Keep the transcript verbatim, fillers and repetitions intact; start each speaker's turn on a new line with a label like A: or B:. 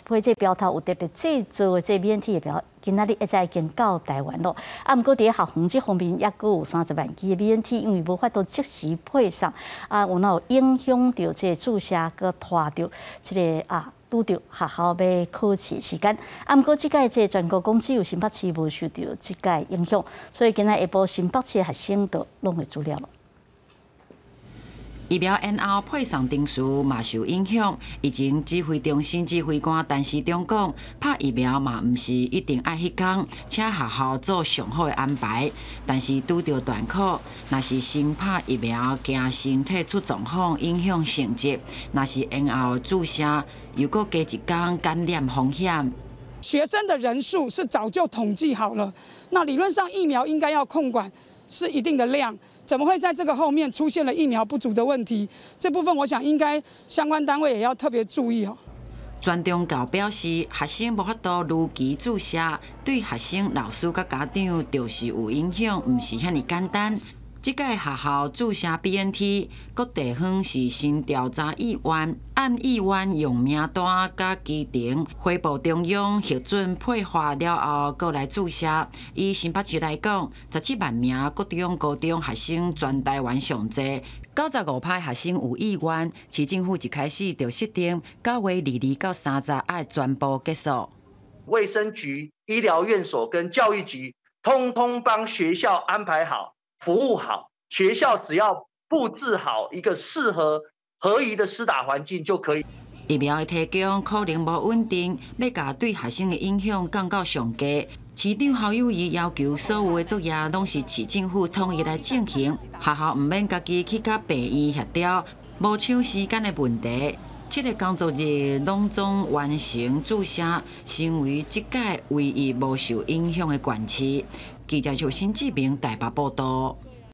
A: 配这标头有特别制作的这免体的标，今仔日一再经到台湾咯。啊，毋过伫校方这方面，也阁有三十万支的免体，因为无法度即时配送，啊，有哪有影响到这注射，阁拖着这个啊。 拄着学校要考试时间，啊，毋过即届这全国公只有新北市无受到即届影响，所以今仔下晡新北市的学生都拢会资料了。
B: 疫苗 N 后配送定序嘛受影响，已经指挥中心指挥官陈时中讲，拍疫苗嘛毋是一定爱迄天，请学校做上好的安排。但是拄着断考，若是先拍疫苗，惊身体出状况，影响成绩；若是 N 后注射，又搁加一天感染风险。
C: 学生的人数是早就统计好了，那理论上疫苗应该要控管是一定的量，怎么会在这个后面出现了疫苗不足的问题？这部分我想应该相关单位也要特别注意哦。
B: 专中教表示，学生无法度如期注射，对学生、老师甲家长就是有影响，毋是遐尼简单。 即届学校注射 B N T， 各地方是先调查意愿，按意愿用名单甲基程汇报中央核准配发了后，搁来注射。以新北市来讲，十七万名各中高中学生全台湾上济，九十五派学生有意愿，市政府一开始就设定九月二二到三十爱全部结束。
D: 卫生局、医疗院所跟教育局，通通帮学校安排好。 服务好，学校只要布置好一个适合合宜的施打环境就可以。
B: 疫苗的提供可能无稳定，要甲对学生的影响降到上低。市长侯友宜要求所有的作业拢是市政府统一来进行，学校毋免家己去甲病院协调，无抢时间的问题。七个工作日拢总完成注射，成为即届唯一无受影响的县市。记者邱新志明台北报道。